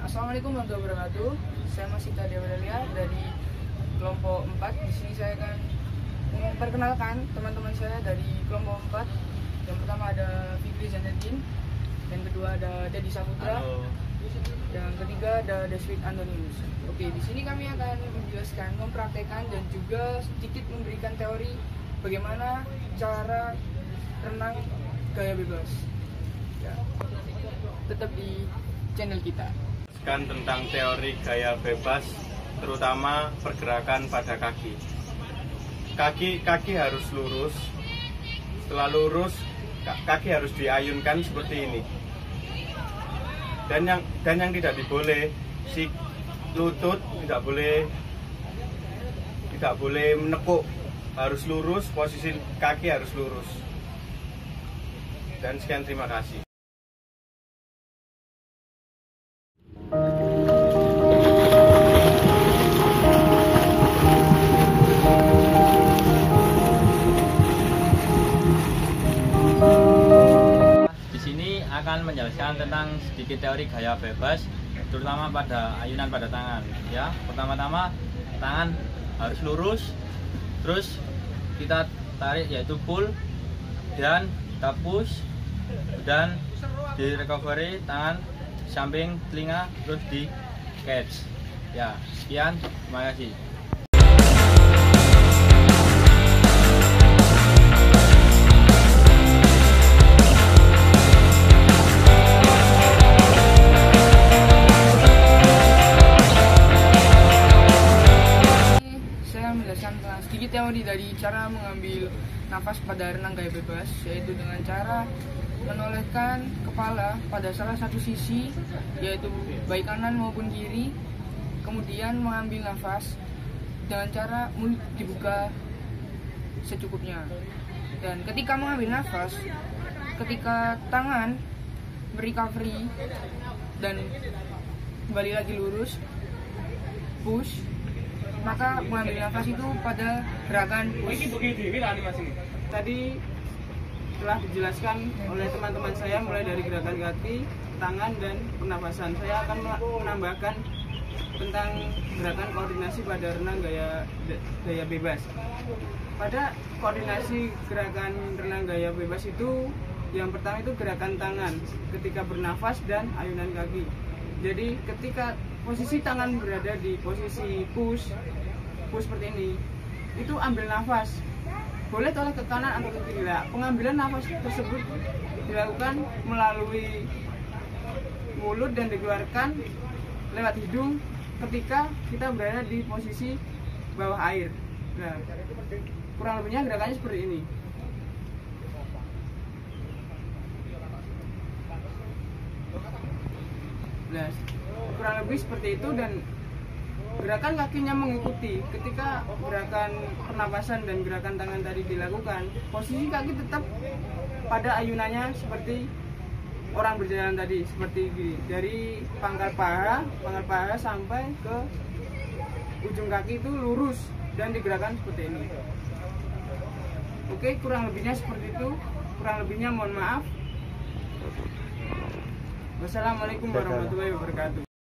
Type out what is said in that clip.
Assalamualaikum warahmatullahi wabarakatuh. Saya masih Tadia Wadalia dari kelompok 4. Di sini saya akan memperkenalkan teman-teman saya dari kelompok 4. Yang pertama ada Fikri Zainuddin, yang kedua ada Dedi Saputra, yang ketiga ada Deswit Antonius. Oke, di sini kami akan menjelaskan, mempraktekkan dan juga sedikit memberikan teori bagaimana cara renang gaya bebas. Ya, tetap di channel kita. Tentang teori gaya bebas, terutama pergerakan pada kaki. Kaki harus lurus. Setelah lurus, kaki harus diayunkan seperti ini. Dan yang tidak diboleh, si lutut tidak boleh menekuk, harus lurus, posisi kaki harus lurus. Dan sekian, terima kasih. Akan menjelaskan tentang sedikit teori gaya bebas, terutama pada ayunan pada tangan. Ya, pertama-tama tangan harus lurus, terus kita tarik yaitu pull, dan kita push, dan di recovery tangan samping telinga, terus di catch. Ya, sekian, terima kasih. Sedikit teori dari cara mengambil nafas pada renang gaya bebas, yaitu dengan cara menolehkan kepala pada salah satu sisi, yaitu baik kanan maupun kiri, kemudian mengambil nafas dengan cara mulut dibuka secukupnya. Dan ketika mengambil nafas, ketika tangan merecovery dan kembali lagi lurus, push, maka mengambil nafas itu pada gerakan push. Tadi telah dijelaskan oleh teman-teman saya mulai dari gerakan kaki, tangan, dan pernapasan. Saya akan menambahkan tentang gerakan koordinasi pada renang gaya bebas. Pada koordinasi gerakan renang gaya bebas itu, yang pertama itu gerakan tangan ketika bernafas dan ayunan kaki. Jadi ketika posisi tangan berada di posisi push seperti ini, itu ambil nafas, boleh tolak ke kanan atau ke kiri. Pengambilan nafas tersebut dilakukan melalui mulut dan dikeluarkan lewat hidung ketika kita berada di posisi bawah air. Nah, kurang lebihnya gerakannya seperti ini. Nah, kurang lebih seperti itu, dan gerakan kakinya mengikuti. Ketika gerakan pernapasan dan gerakan tangan tadi dilakukan, posisi kaki tetap pada ayunannya seperti orang berjalan tadi, seperti ini. Dari pangkal paha sampai ke ujung kaki itu lurus dan digerakkan seperti ini. Oke, kurang lebihnya seperti itu. Kurang lebihnya mohon maaf. Wassalamualaikum warahmatullahi wabarakatuh.